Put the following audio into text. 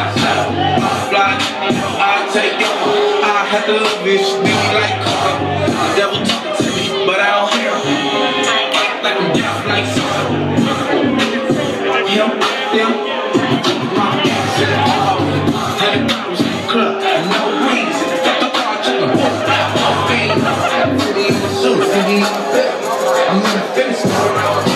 Fly, I'll take it. I have to love it. She be like the devil talking to me, but I don't hear him. Like I'm deaf, like something. Him, them, my gas in the car. 100 bottles in the club, no reason. Got the car checking. I'm in MSU, I'm in the finish.